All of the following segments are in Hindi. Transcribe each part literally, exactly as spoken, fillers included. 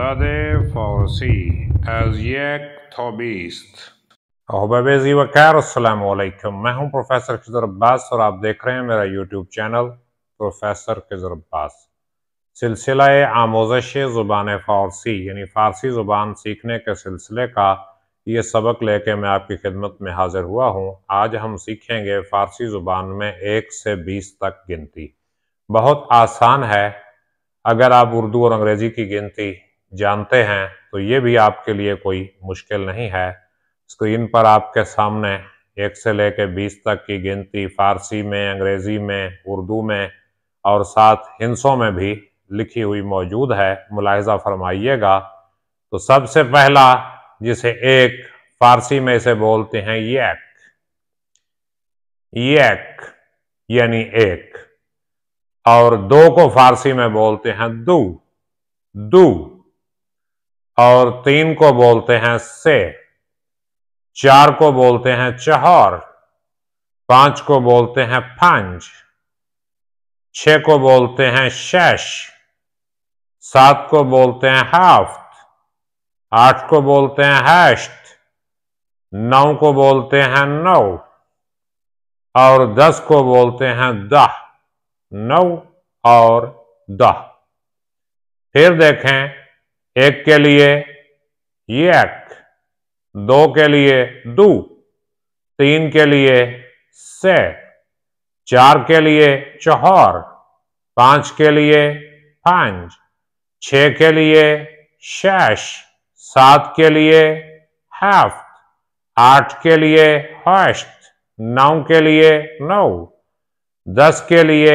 ज़बान फ़ारसी as एक थोबीस्त। अहबाबेज़ी वक़ैर अस्सलामु अलैकुम। मैं हूं प्रोफेसर खिज़र अब्बास और आप देख रहे हैं मेरा YouTube channel professor Khizar Abbas. सिलसिला आमोज़श ज़ुबान फ़ारसी यानी फ़ारसी ज़ुबान सीखने के सिलसिले का ये सबक लेके मैं आपकी खिदमत में हाज़िर हुआ हूँ। आज हम सीखेंगे फ़ारसी ज़ुबान में एक से बीस तक गिनती। बहुत आसान है। अगर आप उर्दू और अंग्रेज़ी की गिनती जानते हैं तो ये भी आपके लिए कोई मुश्किल नहीं है। स्क्रीन पर आपके सामने एक से लेकर बीस तक की गिनती फ़ारसी में, अंग्रेज़ी में, उर्दू में और साथ हिंसों में भी लिखी हुई मौजूद है। मुलाहिज़ा फरमाइएगा। तो सबसे पहला, जिसे एक फ़ारसी में इसे बोलते हैं एक, एक यानी एक, और दो को फ़ारसी में बोलते हैं दू, दू, और तीन को बोलते हैं से, चार को बोलते हैं चहर, पांच को बोलते हैं पंज, छह को बोलते हैं शश, सात को बोलते हैं हाफ्त, आठ को बोलते हैं हैश्त, नौ को बोलते हैं नौ, और दस को बोलते हैं दह, नौ और दह। फिर देखें, एक के लिए एक, दो के लिए दू, तीन के लिए से, चार के लिए चौहर, पांच के लिए पंज, छह के लिए शश, सात के लिए हफ्त, आठ के लिए हश्त, नौ के लिए नौ, दस के लिए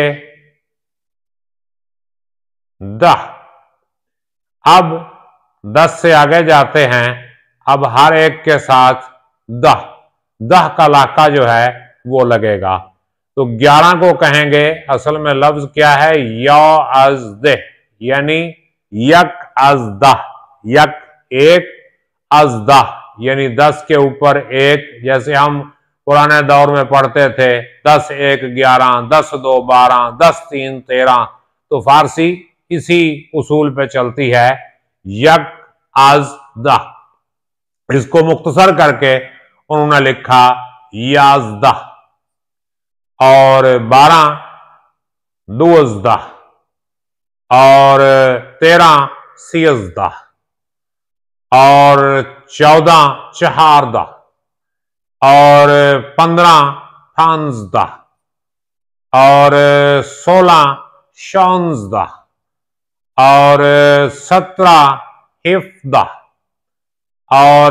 दह। अब दस से आगे जाते हैं। अब हर एक के साथ दह, दह का लाका जो है वो लगेगा। तो ग्यारह को कहेंगे, असल में लफ्ज क्या है, या अज दे, यानी यक अज दह, यक एक, अज दह यानी दस के ऊपर एक। जैसे हम पुराने दौर में पढ़ते थे, दस एक ग्यारह, दस दो बारह, दस तीन तेरह। तो फारसी इसी उसूल पे चलती है, यक अज दह। इसको मुख्तसर करके उन्होंने लिखा याजदह, और बारह दुअजदह, और तेरह सियजदह, और चौदह चहारदह, और पंद्रह पांजदह, और सोलह शौंजदह, और सत्रह हिफ्दह, और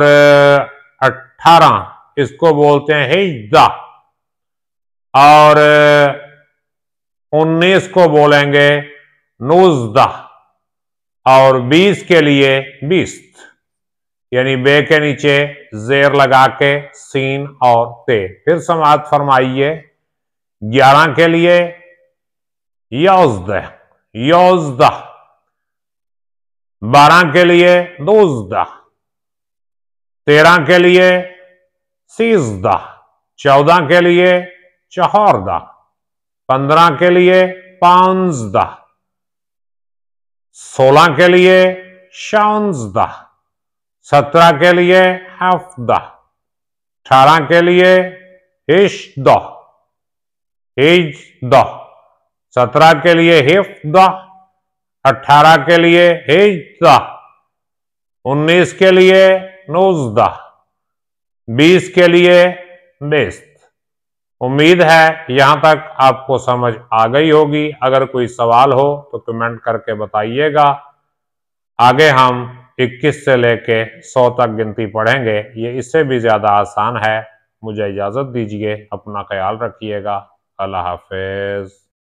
अठारह इसको बोलते हैं हिज्दा, और उन्नीस को बोलेंगे नूजदा, और बीस के लिए बीस्त, यानी बे के नीचे जेर लगा के सीन और ते। फिर समाअत फरमाइए। ग्यारह के लिए यौजदह, यौजदह, बारह के लिए दोजदह, तेरह के लिए सीजदा, चौदह के लिए चहौरदा, पंद्रह के लिए पांजदा, सोलह के लिए शौंजदा, सत्रह के लिए हफ्दा, अठारह के लिए हिश्दा, हिजदा, सत्रह के लिए हिफ्दा, अठारह के लिए हिज्दा, उन्नीस के लिए नूजदा, बीस के लिए बेस्त। उम्मीद है यहां तक आपको समझ आ गई होगी। अगर कोई सवाल हो तो कमेंट करके बताइएगा। आगे हम इक्कीस से लेके सौ तक गिनती पढ़ेंगे। ये इससे भी ज़्यादा आसान है। मुझे इजाज़त दीजिए। अपना ख्याल रखिएगा। अल्लाह हाफिज़।